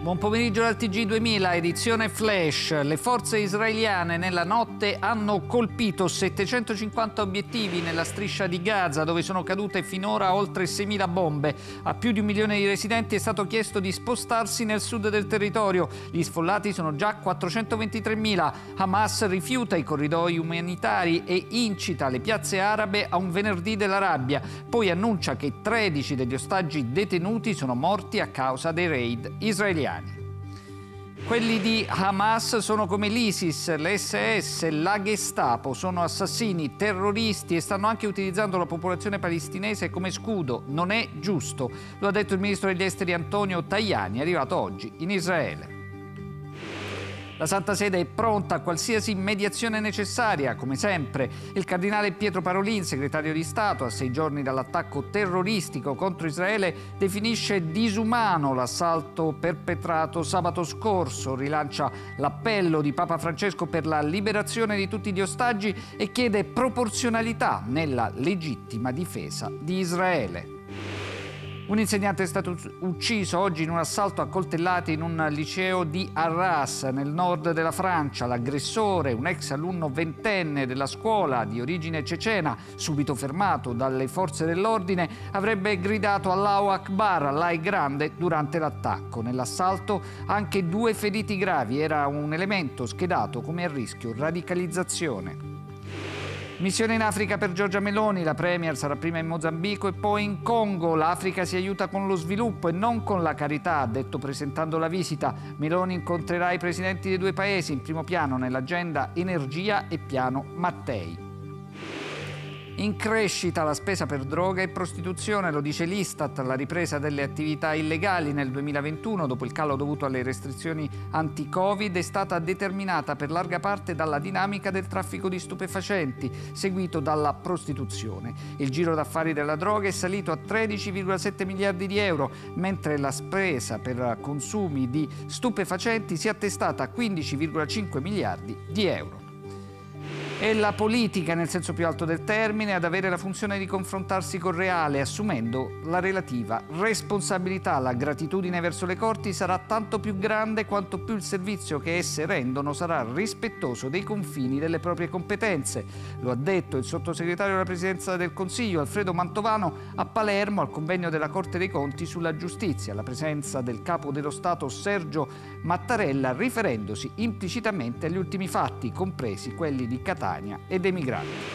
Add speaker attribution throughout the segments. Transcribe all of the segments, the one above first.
Speaker 1: Buon pomeriggio dal TG2000, edizione flash. Le forze israeliane nella notte hanno colpito 750 obiettivi nella striscia di Gaza, dove sono cadute finora oltre 6.000 bombe. A più di 1 milione di residenti è stato chiesto di spostarsi nel sud del territorio. Gli sfollati sono già 423.000. Hamas rifiuta i corridoi umanitari e incita le piazze arabe a un venerdì della rabbia. Poi annuncia che 13 degli ostaggi detenuti sono morti a causa dei raid israeliani. Quelli di Hamas sono come l'ISIS, l'SS, la Gestapo, sono assassini, terroristi e stanno anche utilizzando la popolazione palestinese come scudo. Non è giusto, lo ha detto il ministro degli esteri Antonio Tajani, arrivato oggi in Israele. La Santa Sede è pronta a qualsiasi mediazione necessaria, come sempre. Il cardinale Pietro Parolin, segretario di Stato, a 6 giorni dall'attacco terroristico contro Israele, definisce disumano l'assalto perpetrato sabato scorso, rilancia l'appello di Papa Francesco per la liberazione di tutti gli ostaggi e chiede proporzionalità nella legittima difesa di Israele. Un insegnante è stato ucciso oggi in un assalto a coltellate in un liceo di Arras, nel nord della Francia. L'aggressore, un ex alunno ventenne della scuola di origine cecena, subito fermato dalle forze dell'ordine, avrebbe gridato Allahu Akbar, Allah è grande, durante l'attacco. Nell'assalto anche 2 feriti gravi, era un elemento schedato come a rischio radicalizzazione. Missione in Africa per Giorgia Meloni, la Premier sarà prima in Mozambico e poi in Congo. L'Africa si aiuta con lo sviluppo e non con la carità, ha detto presentando la visita. Meloni incontrerà i presidenti dei 2 paesi, in primo piano nell'agenda energia e piano Mattei. In crescita la spesa per droga e prostituzione, lo dice l'Istat, la ripresa delle attività illegali nel 2021 dopo il calo dovuto alle restrizioni anti-Covid è stata determinata per larga parte dalla dinamica del traffico di stupefacenti, seguito dalla prostituzione. Il giro d'affari della droga è salito a 13,7 miliardi di euro, mentre la spesa per consumi di stupefacenti si è attestata a 15,5 miliardi di euro. È la politica, nel senso più alto del termine, ad avere la funzione di confrontarsi col reale, assumendo la relativa responsabilità. La gratitudine verso le Corti sarà tanto più grande quanto più il servizio che esse rendono sarà rispettoso dei confini delle proprie competenze. Lo ha detto il sottosegretario alla Presidenza del Consiglio, Alfredo Mantovano, a Palermo al convegno della Corte dei Conti sulla giustizia, alla presenza del capo dello Stato Sergio Mattarella, riferendosi implicitamente agli ultimi fatti, compresi quelli di Catania e dei migranti.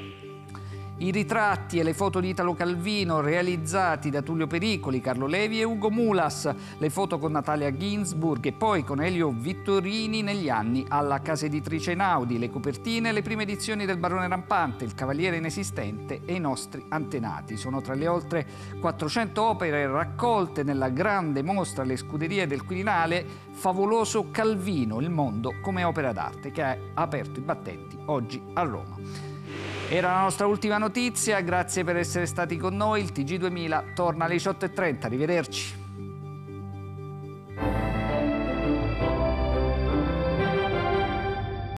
Speaker 1: I ritratti e le foto di Italo Calvino realizzati da Tullio Pericoli, Carlo Levi e Ugo Mulas, le foto con Natalia Ginsburg e poi con Elio Vittorini negli anni alla casa editrice Einaudi, le copertine e le prime edizioni del Barone Rampante, Il Cavaliere Inesistente e I nostri antenati. Sono tra le oltre 400 opere raccolte nella grande mostra Le Scuderie del Quirinale Favoloso Calvino, il mondo come opera d'arte, che ha aperto i battenti oggi a Roma. Era la nostra ultima notizia, grazie per essere stati con noi. Il TG2000 torna alle 18:30, arrivederci.